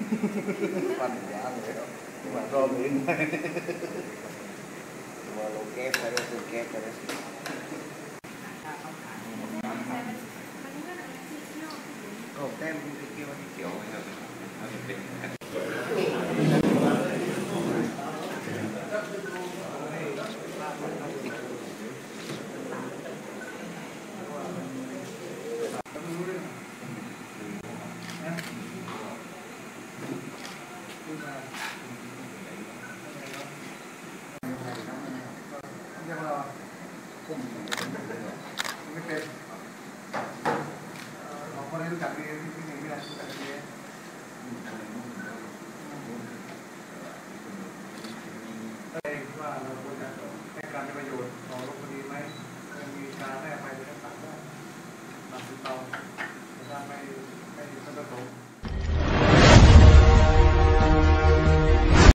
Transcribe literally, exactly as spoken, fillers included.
ฟันยางเลยมารอบนี้มาโลเกสอะไรตัวเกสอะไรโอ้เต้มที่เกี่ยวที่เกี่ยวนะครับยังรอไม่เป็น